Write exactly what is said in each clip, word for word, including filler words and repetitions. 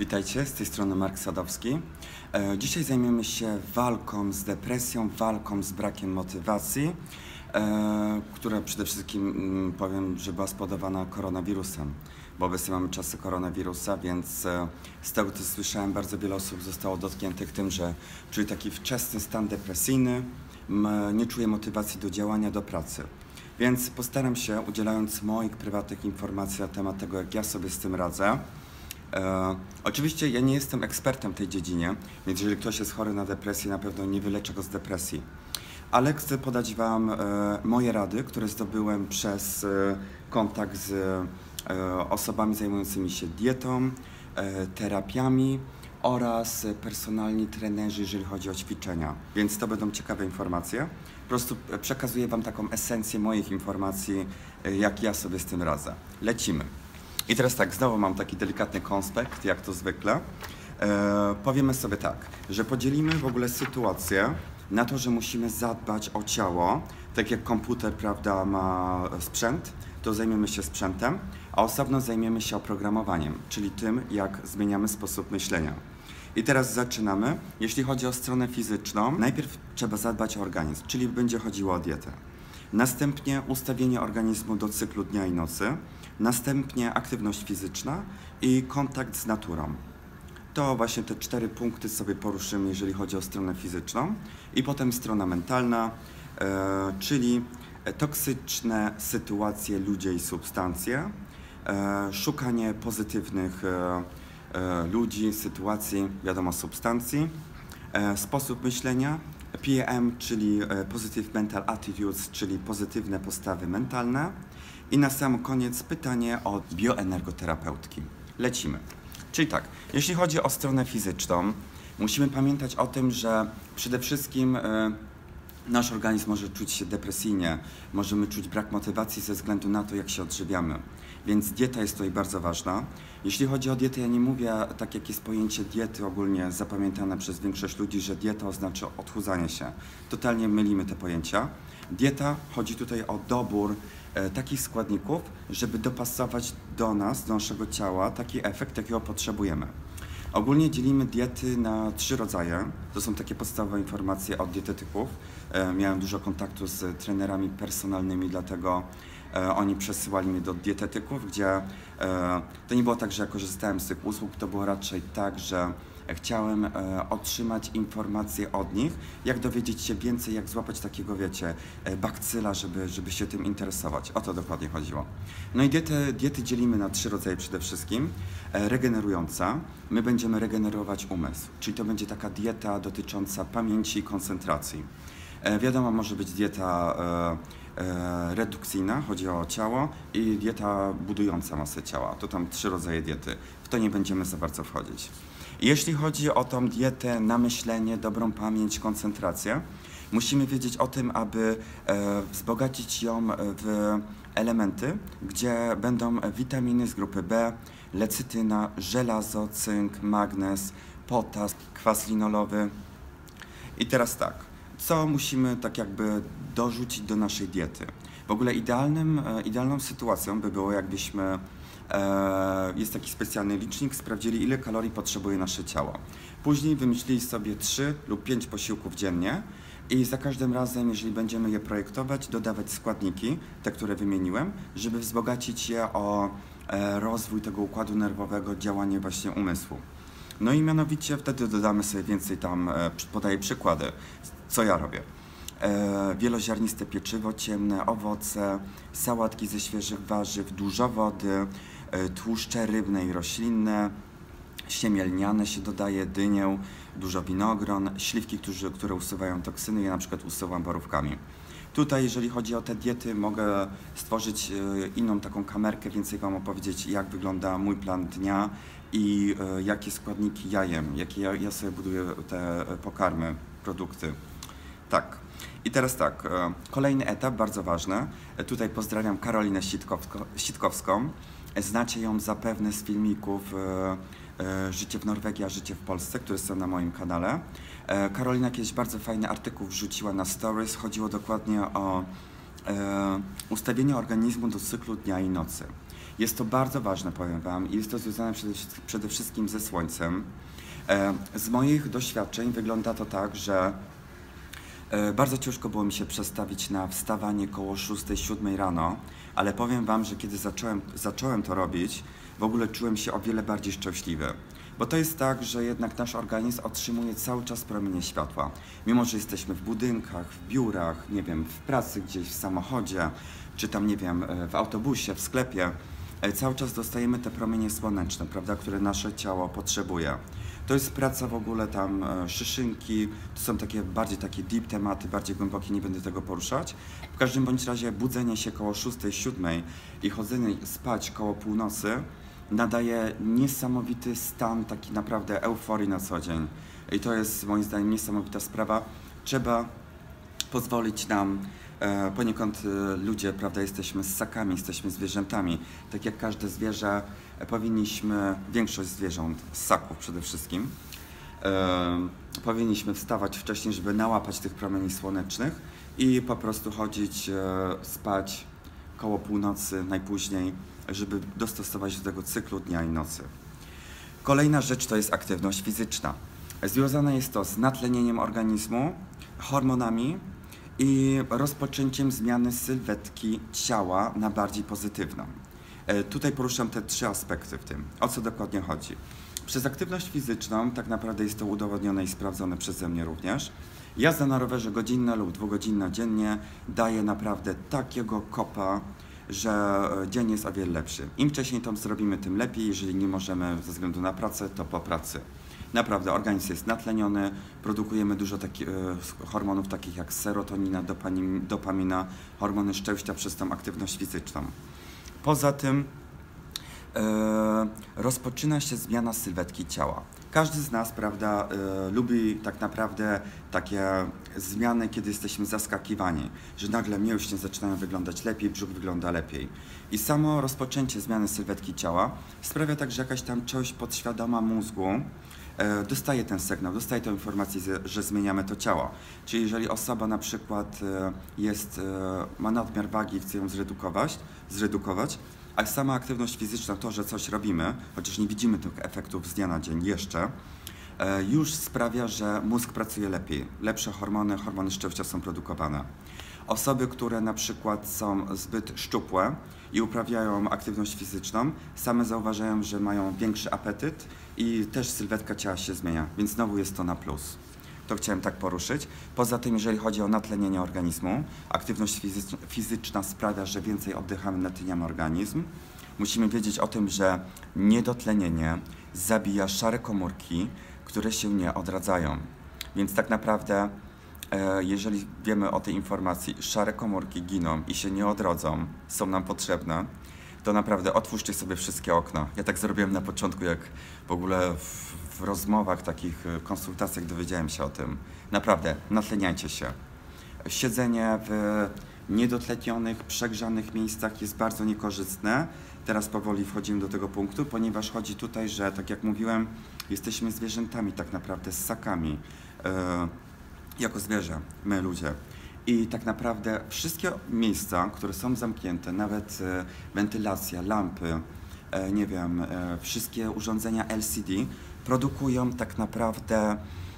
Witajcie, z tej strony Mark Sadowski. E, dzisiaj zajmiemy się walką z depresją, walką z brakiem motywacji, e, która przede wszystkim m, powiem, że była spowodowana koronawirusem, bo obecnie mamy czasy koronawirusa, więc e, z tego co słyszałem, bardzo wiele osób zostało dotkniętych tym, że czuje taki wczesny stan depresyjny, m, nie czuje motywacji do działania, do pracy. Więc postaram się, udzielając moich prywatnych informacji na temat tego, jak ja sobie z tym radzę. E, oczywiście ja nie jestem ekspertem w tej dziedzinie, więc jeżeli ktoś jest chory na depresję, na pewno nie wyleczę go z depresji. Ale chcę podać Wam e, moje rady, które zdobyłem przez e, kontakt z e, osobami zajmującymi się dietą, e, terapiami oraz personalni trenerzy, jeżeli chodzi o ćwiczenia. Więc to będą ciekawe informacje. Po prostu przekazuję Wam taką esencję moich informacji, e, jak ja sobie z tym radzę. Lecimy. I teraz tak, znowu mam taki delikatny konspekt, jak to zwykle. E, powiemy sobie tak, że podzielimy w ogóle sytuację na to, że musimy zadbać o ciało, tak jak komputer, prawda, ma sprzęt, to zajmiemy się sprzętem, a osobno zajmiemy się oprogramowaniem, czyli tym, jak zmieniamy sposób myślenia. I teraz zaczynamy. Jeśli chodzi o stronę fizyczną, najpierw trzeba zadbać o organizm, czyli będzie chodziło o dietę. Następnie ustawienie organizmu do cyklu dnia i nocy, następnie aktywność fizyczna i kontakt z naturą. To właśnie te cztery punkty sobie poruszymy, jeżeli chodzi o stronę fizyczną. I potem strona mentalna, e, czyli toksyczne sytuacje, ludzie i substancje, e, szukanie pozytywnych e, e, ludzi, sytuacji, wiadomo, substancji, e, sposób myślenia, P M, czyli Positive Mental Attitudes, czyli pozytywne postawy mentalne. I na sam koniec pytanie od bioenergoterapeutki. Lecimy. Czyli tak, jeśli chodzi o stronę fizyczną, musimy pamiętać o tym, że przede wszystkim y, nasz organizm może czuć się depresyjnie, możemy czuć brak motywacji ze względu na to, jak się odżywiamy. Więc dieta jest tutaj bardzo ważna. Jeśli chodzi o dietę, ja nie mówię, tak jak jest pojęcie diety ogólnie zapamiętane przez większość ludzi, że dieta oznacza odchudzanie się. Totalnie mylimy te pojęcia. Dieta, chodzi tutaj o dobór e, takich składników, żeby dopasować do nas, do naszego ciała, taki efekt, jakiego potrzebujemy. Ogólnie dzielimy diety na trzy rodzaje. To są takie podstawowe informacje od dietetyków. E, miałem dużo kontaktu z trenerami personalnymi, dlatego e, oni przesyłali mnie do dietetyków, gdzie e, to nie było tak, że ja korzystałem z tych usług, to było raczej tak, że chciałem e, otrzymać informacje od nich, jak dowiedzieć się więcej, jak złapać takiego, wiecie, e, bakcyla, żeby, żeby się tym interesować. O to dokładnie chodziło. No i diety, diety dzielimy na trzy rodzaje przede wszystkim. E, regenerująca. My będziemy regenerować umysł, czyli to będzie taka dieta dotycząca pamięci i koncentracji. E, wiadomo, może być dieta e, e, redukcyjna, chodzi o ciało, i dieta budująca masę ciała. To tam trzy rodzaje diety. W to nie będziemy za bardzo wchodzić. Jeśli chodzi o tą dietę na myślenie, dobrą pamięć, koncentrację, musimy wiedzieć o tym, aby e, wzbogacić ją w elementy, gdzie będą witaminy z grupy B, lecytyna, żelazo, cynk, magnez, potas, kwas linolowy. I teraz tak, co musimy tak jakby dorzucić do naszej diety? W ogóle idealnym, e, idealną sytuacją by było, jakbyśmy jest taki specjalny licznik, sprawdzili, ile kalorii potrzebuje nasze ciało. Później wymyślili sobie trzy lub pięć posiłków dziennie i za każdym razem, jeżeli będziemy je projektować, dodawać składniki, te, które wymieniłem, żeby wzbogacić je o rozwój tego układu nerwowego, działanie właśnie umysłu. No i mianowicie wtedy dodamy sobie więcej tam, podaję przykłady, co ja robię. E, wieloziarniste pieczywo ciemne, owoce, sałatki ze świeżych warzyw, dużo wody, e, tłuszcze rybne i roślinne, siemielniane się dodaje, dynię, dużo winogron, śliwki, którzy, które usuwają toksyny, ja na przykład usuwam borówkami. Tutaj, jeżeli chodzi o te diety, mogę stworzyć e, inną taką kamerkę, więcej Wam opowiedzieć, jak wygląda mój plan dnia i e, jakie składniki ja jem, jakie ja, ja sobie buduję te pokarmy, produkty. Tak. I teraz tak, kolejny etap, bardzo ważny. Tutaj pozdrawiam Karolinę Sitkowską. Znacie ją zapewne z filmików Życie w Norwegii, a życie w Polsce, które są na moim kanale. Karolina kiedyś bardzo fajny artykuł wrzuciła na stories. Chodziło dokładnie o ustawienie organizmu do cyklu dnia i nocy. Jest to bardzo ważne, powiem Wam, i jest to związane przede, przede wszystkim ze słońcem. Z moich doświadczeń wygląda to tak, że bardzo ciężko było mi się przestawić na wstawanie koło szóstej, siódmej rano, ale powiem Wam, że kiedy zacząłem, zacząłem to robić, w ogóle czułem się o wiele bardziej szczęśliwy. Bo to jest tak, że jednak nasz organizm otrzymuje cały czas promienie światła. Mimo że jesteśmy w budynkach, w biurach, nie wiem, w pracy gdzieś, w samochodzie, czy tam, nie wiem, w autobusie, w sklepie, cały czas dostajemy te promienie słoneczne, prawda, które nasze ciało potrzebuje. To jest praca w ogóle tam szyszynki, to są takie bardziej takie deep tematy, bardziej głębokie, nie będę tego poruszać. W każdym bądź razie budzenie się koło szóstej, siódmej i chodzenie spać koło północy nadaje niesamowity stan taki naprawdę euforii na co dzień. I to jest moim zdaniem niesamowita sprawa. Trzeba pozwolić nam, e, poniekąd e, ludzie, prawda, jesteśmy ssakami, jesteśmy zwierzętami. Tak jak każde zwierzę, e, powinniśmy, większość zwierząt, ssaków przede wszystkim, e, powinniśmy wstawać wcześniej, żeby nałapać tych promieni słonecznych i po prostu chodzić, e, spać koło północy najpóźniej, żeby dostosować do tego cyklu dnia i nocy. Kolejna rzecz to jest aktywność fizyczna. Związane jest to z natlenieniem organizmu, hormonami i rozpoczęciem zmiany sylwetki ciała na bardziej pozytywną. E, tutaj poruszam te trzy aspekty w tym. O co dokładnie chodzi? Przez aktywność fizyczną, tak naprawdę jest to udowodnione i sprawdzone przeze mnie również, jazda na rowerze godzinna lub dwugodzinna dziennie daje naprawdę takiego kopa, że dzień jest o wiele lepszy. Im wcześniej to zrobimy, tym lepiej. Jeżeli nie możemy ze względu na pracę, to po pracy. Naprawdę organizm jest natleniony, produkujemy dużo taki, e, hormonów takich jak serotonina, dopamin, dopamina, hormony szczęścia przez tą aktywność fizyczną. Poza tym e, rozpoczyna się zmiana sylwetki ciała. Każdy z nas, prawda, y, lubi tak naprawdę takie zmiany, kiedy jesteśmy zaskakiwani, że nagle mięśnie zaczynają wyglądać lepiej, brzuch wygląda lepiej. I samo rozpoczęcie zmiany sylwetki ciała sprawia tak, że jakaś tam część podświadoma mózgu y, dostaje ten sygnał, dostaje tę informację, że zmieniamy to ciało. Czyli jeżeli osoba na przykład y, jest, y, ma nadmiar wagi i chce ją zredukować, zredukować, a sama aktywność fizyczna, to, że coś robimy, chociaż nie widzimy tych efektów z dnia na dzień jeszcze, już sprawia, że mózg pracuje lepiej. Lepsze hormony, hormony szczęścia są produkowane. Osoby, które na przykład są zbyt szczupłe i uprawiają aktywność fizyczną, same zauważają, że mają większy apetyt i też sylwetka ciała się zmienia, więc znowu jest to na plus. To chciałem tak poruszyć. Poza tym, jeżeli chodzi o natlenienie organizmu, aktywność fizyczna sprawia, że więcej oddychamy, natleniamy organizm. Musimy wiedzieć o tym, że niedotlenienie zabija szare komórki, które się nie odradzają. Więc tak naprawdę, jeżeli wiemy o tej informacji, szare komórki giną i się nie odrodzą, są nam potrzebne, to naprawdę otwórzcie sobie wszystkie okna. Ja tak zrobiłem na początku, jak w ogóle w, w rozmowach, takich konsultacjach dowiedziałem się o tym. Naprawdę, natleniajcie się. Siedzenie w niedotlenionych, przegrzanych miejscach jest bardzo niekorzystne. Teraz powoli wchodzimy do tego punktu, ponieważ chodzi tutaj, że tak jak mówiłem, jesteśmy zwierzętami tak naprawdę, ssakami, yy, jako zwierzę, my ludzie. I tak naprawdę wszystkie miejsca, które są zamknięte, nawet e, wentylacja, lampy, e, nie wiem, e, wszystkie urządzenia L C D produkują tak naprawdę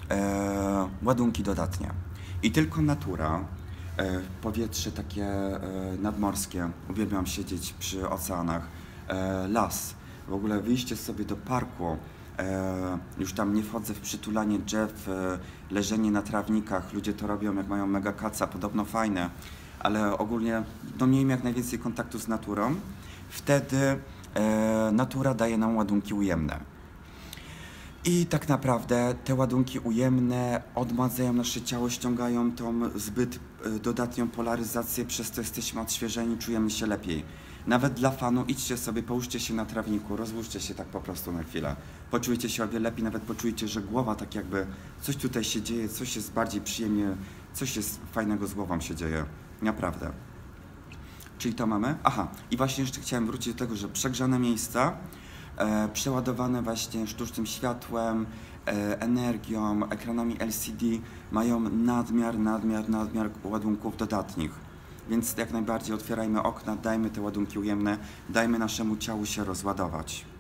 e, ładunki dodatnie. I tylko natura, e, powietrze takie e, nadmorskie, uwielbiam siedzieć przy oceanach, e, las, w ogóle wyjście sobie do parku, E, już tam nie wchodzę w przytulanie drzew, e, leżenie na trawnikach, ludzie to robią jak mają mega kaca, podobno fajne, ale ogólnie no, miejmy jak najwięcej kontaktu z naturą, wtedy e, natura daje nam ładunki ujemne. I tak naprawdę te ładunki ujemne odmadzają nasze ciało, ściągają tą zbyt e, dodatnią polaryzację, przez to jesteśmy odświeżeni, czujemy się lepiej. Nawet dla fanu idźcie sobie, połóżcie się na trawniku, rozłóżcie się tak po prostu na chwilę. Poczujcie się o wiele lepiej, nawet poczujcie, że głowa tak jakby coś tutaj się dzieje, coś jest bardziej przyjemnie, coś jest fajnego z głową się dzieje. Naprawdę. Czyli to mamy? Aha, i właśnie jeszcze chciałem wrócić do tego, że przegrzane miejsca, e, przeładowane właśnie sztucznym światłem, e, energią, ekranami L C D mają nadmiar, nadmiar, nadmiar ładunków dodatnich. Więc jak najbardziej otwierajmy okna, dajmy te ładunki ujemne, dajmy naszemu ciału się rozładować.